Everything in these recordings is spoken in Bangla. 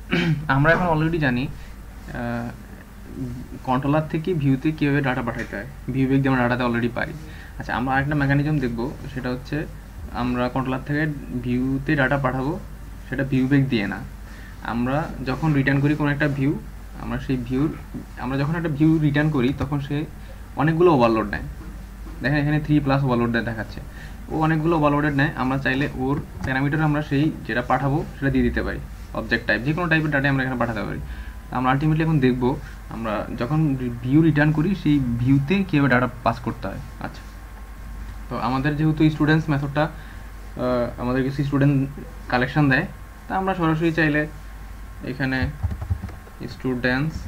আমরা এখন অলরেডি জানি কন্ট্রোলার থেকে ভিউতে কীভাবে ডাটা পাঠাতে হয়, ভিউ বেগ দিয়ে আমরা ডাটাতে অলরেডি পাই। আচ্ছা, আমরা আরেকটা মেকানিজম দেখব, সেটা হচ্ছে আমরা কন্ট্রোলার থেকে ভিউতে ডাটা পাঠাবো, সেটা ভিউ বেগ দিয়ে না। আমরা যখন রিটার্ন করি কোনো একটা ভিউ, আমরা যখন একটা ভিউ রিটার্ন করি তখন সে অনেকগুলো ওভারলোড নেয়। দেখেন এখানে 3+ ওভারলোড দেখাচ্ছে, ও অনেকগুলো ওভারলোডেড নেয়। আমরা চাইলে ওর প্যারামিটার আমরা সেই যেটা পাঠাবো সেটা দিয়ে দিতে পারি, অবজেক্ট টাইপ যে কোনো টাইপের ডাটা আমরা এখানে পাঠাতে পারি। আমরা আলটিমেটলি এখন দেখব আমরা যখন ভিউ রিটার্ন করি সেই ভিউতে কীভাবে ডাটা পাস করতে হয়। আচ্ছা, তো আমাদের যেহেতু স্টুডেন্টস মেথডটা আমাদের কিছু স্টুডেন্ট কালেকশন দেয়, তা আমরা সরাসরি চাইলে এখানে স্টুডেন্টস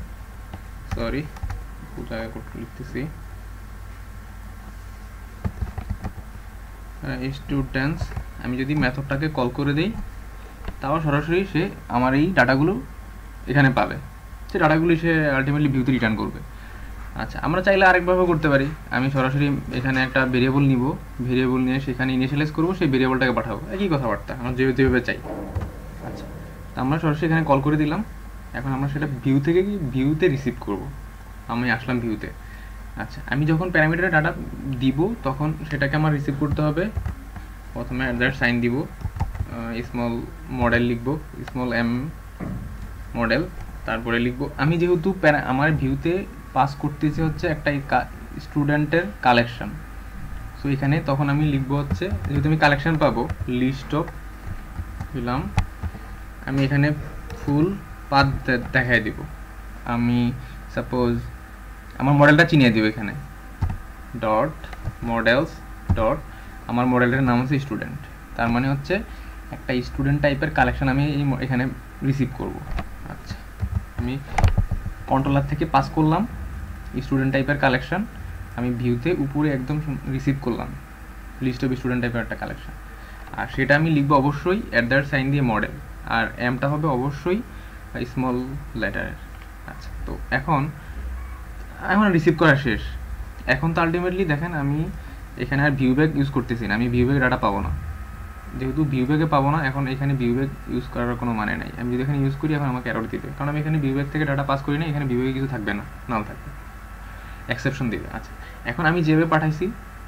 কোথায় লিখতেছি স্টুডেন্টস, আমি যদি মেথডটাকে কল করে দিই তাও সরাসরি সে আমার এই ডাটাগুলো এখানে পাবে, সে ডাটাগুলি সে আলটিমেটলি ভিউতে রিটার্ন করবে। আচ্ছা, আমরা চাইলে আরেকভাবে করতে পারি, আমি সরাসরি এখানে একটা ভেরিয়েবল নিব, ভেরিয়েবল নিয়ে সেখানে ইনিশিয়ালাইজ করবো, সেই ভেরিয়েবলটাকে পাঠাবো, একই কথাবার্তা আমরা যেভাবে চাই। আচ্ছা, তো আমরা সরাসরি এখানে কল করে দিলাম, এখন আমরা সেটা ভিউতে রিসিভ করব। আমি আসলাম ভিউতে। আচ্ছা, আমি যখন প্যারামিটারে ডাটা দিব তখন সেটাকে আমার রিসিভ করতে হবে। প্রথমে @সাইন দিব, স্মল মডেল লিখব, স্মল এম মডেল, তারপরে লিখব আমি যেহেতু আমার ভিউতে পাস করতেছি হচ্ছে একটা স্টুডেন্টের কালেকশন, সো এখানে তখন আমি লিখব হচ্ছে যেহেতু আমি কালেকশন পাবো, লিস্ট অফ দিলাম, আমি এখানে ফুল পাথ দেখাই দিব। আমি সাপোজ আমার মডেলটা চিনিয়ে দিব, এখানে ডট মডেলস ডট, আমার মডেলের নাম হচ্ছে স্টুডেন্ট, তার মানে হচ্ছে একটা স্টুডেন্ট টাইপের কালেকশন আমি এখানে রিসিভ করব। আচ্ছা, আমি কন্ট্রোলার থেকে পাস করলাম স্টুডেন্ট টাইপের কালেকশন, আমি ভিউতে উপরে একদম রিসিভ করলাম লিস্ট অফ স্টুডেন্ট টাইপের একটা কালেকশন, আর সেটা আমি লিখবো অবশ্যই @সাইন দিয়ে মডেল, আর এমটা হবে অবশ্যই স্মল লেটারের। আচ্ছা, তো এখন রিসিভ করা শেষ। এখন তো আলটিমেটলি দেখেন আমি এখানে আর ভিউ ব্যাগ ইউজ করতেছি না, আমি ভিউ ব্যাগ ডাটা পাবো না, যেহেতু ভিউ ব্যাগে পাবো না, এখন এখানে ভিউ ব্যাগ ইউজ করার কোনো মানে নাই। আমি যদি এখানে ইউজ করি এখন আমাকে এরর দিবে, কারণ আমি এখানে ভিউ ব্যাগ থেকে ডাটা পাস করি না, এখানে ভিউ ব্যাগে কিছু থাকবে না, নাল থাকবে, এক্সেপশন দিবে। আচ্ছা, এখন আমি যেভাবে পাঠাইছি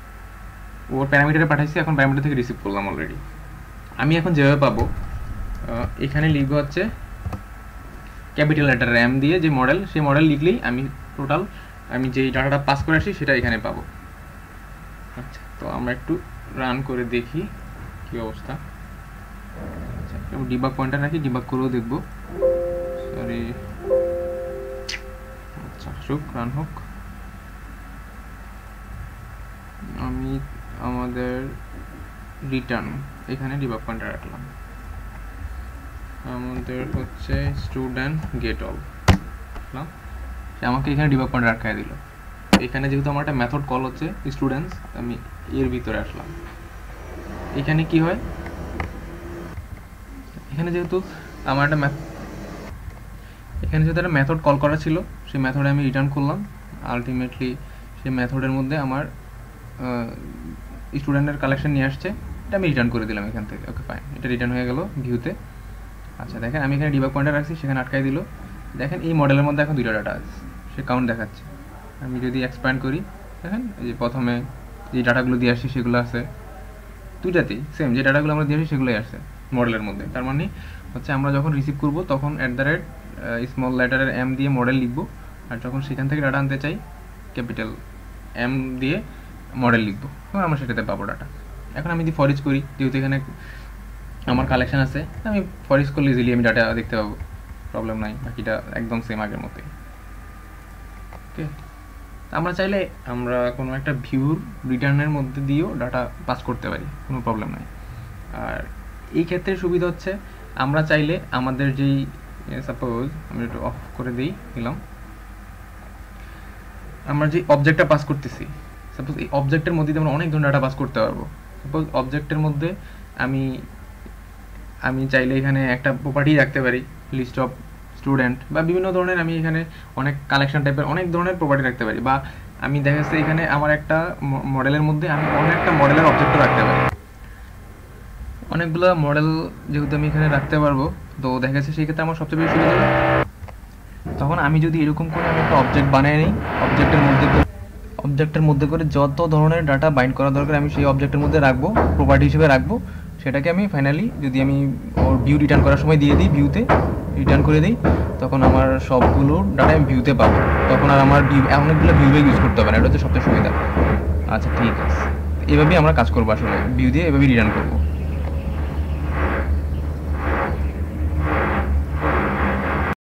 ওর প্যারামিটারে পাঠাইছি, এখন প্যারামিটার থেকে রিসিভ করলাম অলরেডি। আমি এখন যেভাবে পাবো এখানে লিখবো হচ্ছে ক্যাপিটাল লেটার এম দিয়ে যে মডেল, সেই মডেল লিখলেই আমি টোটাল আমি যেই ডাটাটা পাস করে আসি সেটা এখানে পাবো। আচ্ছা, তো আমরা একটু রান করে দেখি কি অবস্থা। আচ্ছা, ডিবাগ পয়েন্টার রাখি, ডিবাগ করেও দেখবো। সরি, আচ্ছা আসুক, রান হোক। আমি আমাদের রিটার্ন এখানে ডিবাগ পয়েন্টার রাখলাম, আমাদের হচ্ছে স্টুডেন্ট গেট অল, সে আমাকে এখানে ডিবাগ পয়েন্টার রাখাই দিল। এখানে যেহেতু আমার একটা মেথড কল হচ্ছে স্টুডেন্টস, আমি এর ভিতরে আসলাম। এখানে কি হয়, এখানে যেহেতু আমার একটা মেথড কল করা ছিল, সেই মেথডে আমি রিটার্ন করলাম। আলটিমেটলি সেই মেথডের মধ্যে আমার স্টুডেন্টের কালেকশন নিয়ে আসছে, এটা আমি রিটার্ন করে দিলাম এখান থেকে। ওকে ফাইন, এটা রিটার্ন হয়ে গেল ভিউতে। আচ্ছা, দেখেন আমি এখানে ডিবাগ পয়েন্টার রাখছি, সেখানে আটকাই দিল। দেখেন এই মডেলের মধ্যে এখন 2টা ডাটা আছে, সে কাউন্ট দেখাচ্ছে। আমি যদি এক্সপ্যান্ড করি, দেখেন এই যে প্রথমে যে ডাটাগুলো দিয়ে আসছি সেগুলো আছে, 2টাতেই সেম যে ডাটাগুলো আমরা দিয়ে আসি সেগুলোই আসছে মডেলের মধ্যে। তার মানে হচ্ছে আমরা যখন রিসিভ করব তখন স্মল লেটারের এম দিয়ে মডেল লিখবো, আর যখন সেখান থেকে ডাটা আনতে চাই ক্যাপিটাল এম দিয়ে মডেল লিখবো, এবং আমরা সেটাতে পাবো ডাটা। এখন আমি যদি ফরিজ করি, যেহেতু এখানে আমার কালেকশন আছে, আমি ফরিজ করলে ইজিলি আমি ডাটা দেখতে পাবো, প্রবলেম নাই, বাকিটা একদম সেম আগের মতোই। ওকে, আমরা চাইলে আমরা কোনো একটা ভিউর রিটার্নের মধ্যে দিয়েও ডাটা পাস করতে পারি, কোনো প্রবলেম নাই। আর এই ক্ষেত্রে সুবিধা হচ্ছে আমরা চাইলে আমাদের যেই সাপোজ আমি একটু অফ করে দিলাম, আমরা যে অবজেক্টটা পাস করতেছি, সাপোজ এই অবজেক্টের মধ্যে আমরা অনেক ধরনের ডাটা পাস করতে পারবো। সাপোজ অবজেক্টের মধ্যে আমি চাইলে এখানে একটা প্রপার্টি রাখতে পারি, লিস্ট অফ স্টুডেন্ট, বা বিভিন্ন ধরনের আমি এখানে অনেক কালেকশন টাইপের অনেক ধরনের প্রপার্টি রাখতে পারি, বা আমি দেখা যাচ্ছে এখানে আমার একটা মডেলের মধ্যে আমি অনেকটা মডেলের অবজেক্টও রাখতে পারি। অনেকগুলো মডেল যেহেতু আমি এখানে রাখতে পারবো, তো দেখা যাচ্ছে সেই ক্ষেত্রে আমার সবচেয়ে বেশি সুবিধা হবে। তখন আমি যদি এরকম করে আমি একটা অবজেক্ট বানিয়ে নিই, অবজেক্টের মধ্যে করে যত ধরনের ডাটা বাইন্ড করা দরকার আমি সেই অবজেক্টের মধ্যে রাখবো, প্রপার্টি হিসেবে রাখবো। সেটাকে আমি ফাইনালি যদি আমি ওর ভিউ রিটার্ন করার সময় দিয়ে দিই, ভিউতে রিটার্ন করে দিই, তখন আমার সবগুলো ডাটা আমি ভিউতে পাবো। তখন আর আমার ভিউ অনেকগুলো ভিউ ইউজ করতে হবে না, এটা হচ্ছে সবচেয়ে সুবিধা। আচ্ছা ঠিক আছে, এভাবেই আমরা কাজ করবো, আসলে ভিউ দিয়ে এভাবেই রিটার্ন করবো।